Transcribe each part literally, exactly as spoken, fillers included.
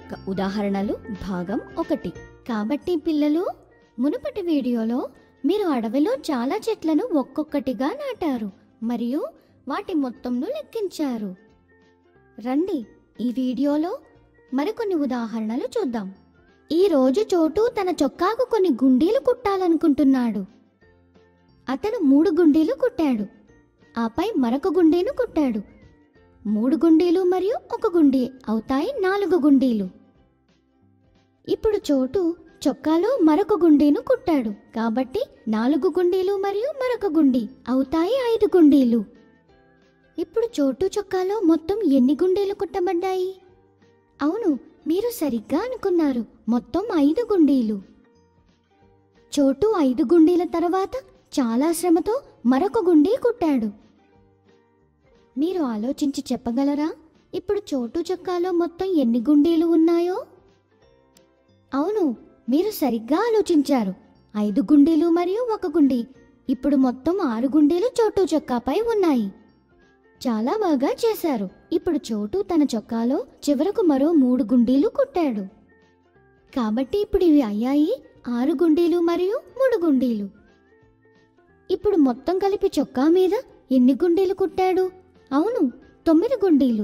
యొక్క ఉదాహరణలు భాగం ఒకటి. కాబట్టి పిల్లలు, మునుపటి వీడియోలో మీరు అడవిలో చాలా చెట్లను ఒక్కొక్కటిగా నాటారు మరియు వాటి మొత్తంను లెక్కించారు. రండి ఈ వీడియోలో మరికొన్ని ఉదాహరణలు చూద్దాం. ఈ రోజు చోటు తన చొక్కాకు కొన్ని గుండీలు కుట్టాలనుకుంటున్నాడు. అతను మూడు గుండీలు కుట్టాడు. ఆపై మరొక గుండీను కుట్టాడు. మూడు గుండీలు మరియు ఒక గుండీ అవుతాయి నాలుగు గుండీలు. ఇప్పుడు చోటు చొక్కాలో మరొక గుండీను కుట్టాడు. కాబట్టి నాలుగు గుండీలు మరియు మరొక గుండీ అవుతాయి ఐదు గుండీలు. ఇప్పుడు చోటు చొక్కాలో మొత్తం ఎన్ని గుండీలు కుట్టబడ్డాయి? అవును, మీరు సరిగ్గా అనుకున్నారు, మొత్తం ఐదు గుండీలు. చోటు ఐదు గుండీల తర్వాత చాలా శ్రమతో మరొక గుండీ కుట్టాడు. మీరు ఆలోచించి చెప్పగలరా ఇప్పుడు చోటు చొక్కాలో మొత్తం ఎన్ని గుండీలు ఉన్నాయో? అవును, మీరు సరిగ్గా ఆలోచించారు, ఐదు గుండీలు మరియు ఒక గుండీ. ఇప్పుడు మొత్తం ఆరు గుండీలు చోటు చొక్కాపై ఉన్నాయి. చాలా బాగా చేశారు. ఇప్పుడు చోటు తన చొక్కాలో చివరకు మరో మూడు గుండీలు కుట్టాడు. కాబట్టి ఇప్పుడు ఇవి అయ్యాయి ఆరు గుండీలు మరియు మూడు గుండీలు. ఇప్పుడు మొత్తం కలిపి చొక్కా మీద ఎన్ని గుండీలు కుట్టాడు? అవును, తొమ్మిది గుండీలు.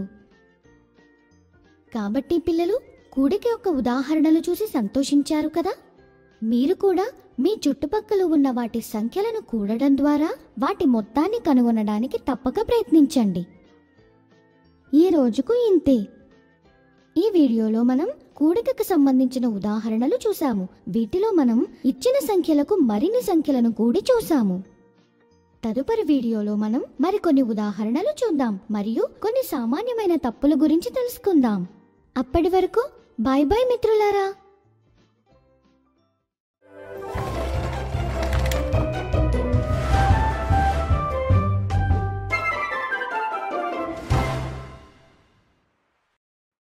కాబట్టి పిల్లలు, కూడిక యొక్క ఉదాహరణలు చూసి సంతోషించారు కదా? మీరు కూడా మీ చుట్టుపక్కల ఉన్న వాటి సంఖ్యలను కూడడం ద్వారా వాటి మొత్తాన్ని కనుగొనడానికి తప్పక ప్రయత్నించండి. ఈ రోజుకు ఇంతే. ఈ వీడియోలో మనం కూడికకు సంబంధించిన ఉదాహరణలు చూసాము. వీటిలో మనం ఇచ్చిన సంఖ్యలకు మరిన్ని సంఖ్యలను కూడి చూసాము. తదుపరి వీడియోలో మనం మరికొన్ని ఉదాహరణలు చూద్దాం మరియు కొన్ని సామాన్యమైన తప్పుల గురించి తెలుసుకుందాం. అప్పటి వరకు బాయ్ బాయ్ మిత్రులారా.